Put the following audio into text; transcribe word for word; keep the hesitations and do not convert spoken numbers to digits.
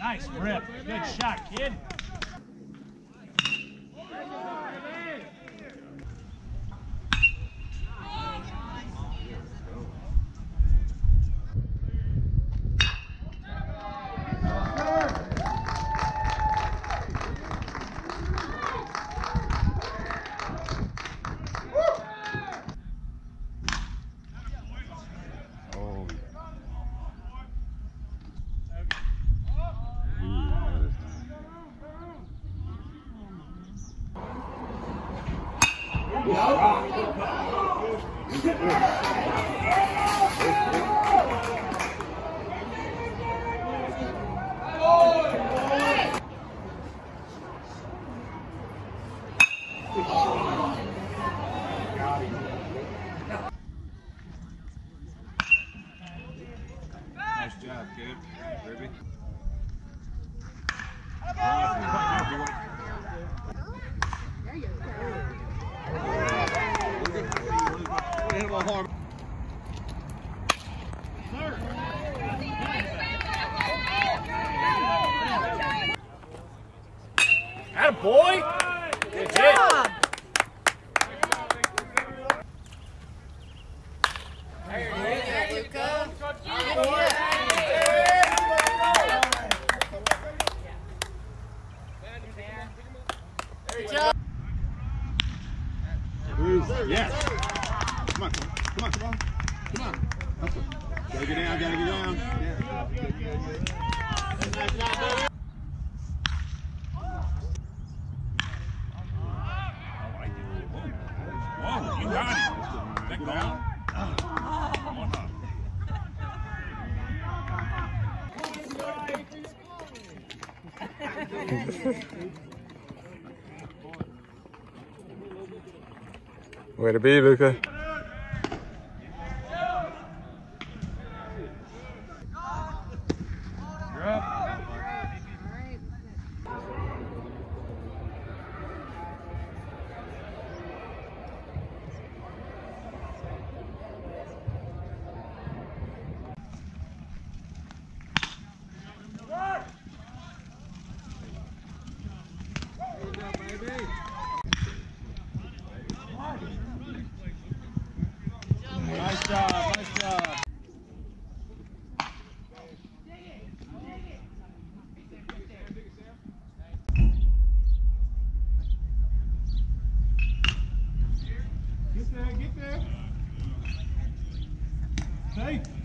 Nice rip. Good shot, kid. Nice job, kid. Ruby. There you go. Hit him on hard. Atta boy. Good job. There you go, Luca. Good job. Yes. Come on, come on, come on, come on. Gotta get down, gotta get down. Yeah. Good, good, good. Nice job, baby. Whoa, you got it. That gone? Way to be, Luca. You're up. Nice job, nice job. Get there, get there. Hey.